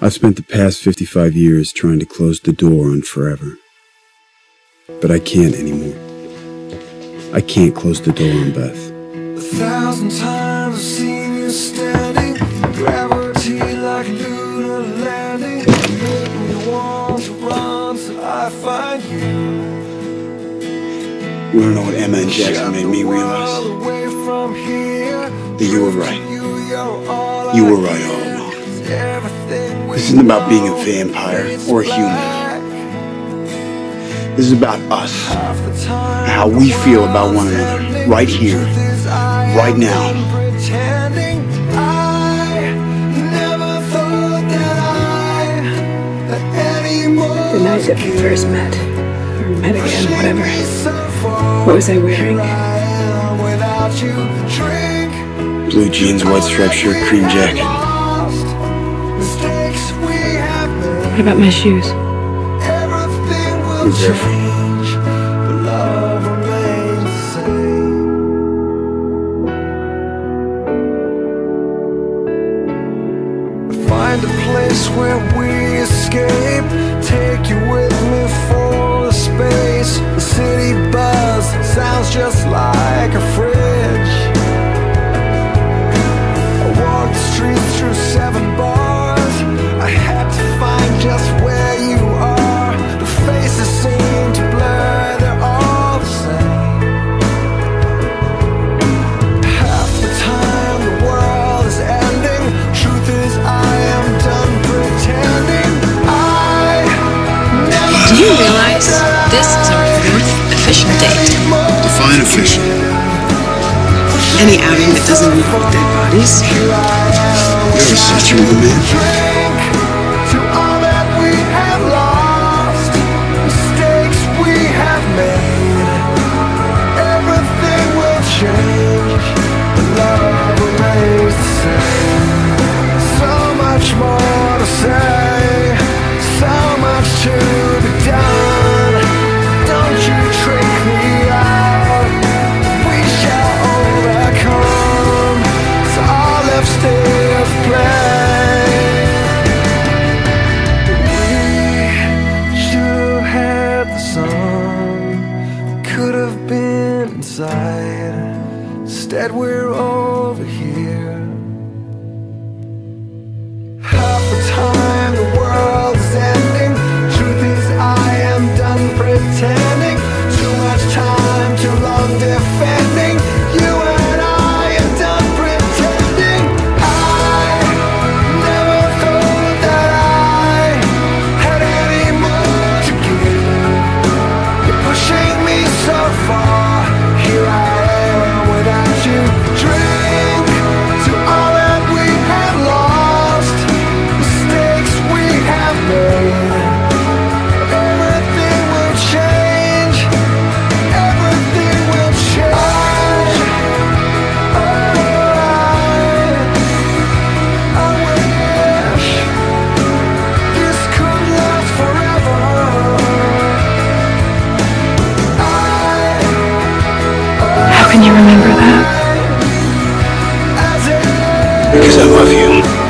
I've spent the past 55 years trying to close the door on forever. But I can't anymore. I can't close the door on Beth. 1,000 times I've seen you standing, gravity like lunar landing. You make me want to run till I find you. You wanna know what Emma and Jackson made me realize? That you were right. You were right all along. This isn't about being a vampire or a human. This is about us. And how we feel about one another. Right here. Right now. The night that we first met, or met again, whatever. What was I wearing? Blue jeans, white striped shirt, cream jacket. What about my shoes? You're barefoot. Find a place where we escape. Take you with me for a space. The city buzz sounds just like a fridge. I walked the streets through 7 bars. I had to find just where you are. The faces seem to blur, they're all the same. Half the time the world is ending. Truth is I am done pretending. Do you realize this is our 4th official date? Define official. Any outing that doesn't involve dead bodies? You're such a romantic. To all that we have lost, mistakes we have made, everything will change, but love remains the same. So much more to say, so much to be done. Don't you trick me out, we shall overcome. It's all left still to play. We should have had the sun, could have been inside. Instead we're over here. Half the time the world is ending. Truth is I am done pretending. Too much time, too long defending. You and I am done pretending. I never thought that I had any more to give. You're pushing me so far. Here I am without you. Drink to all that we have lost, mistakes we have made. Everything will change. Everything will change. I wish this could last forever. How can you remember that? Because I love you.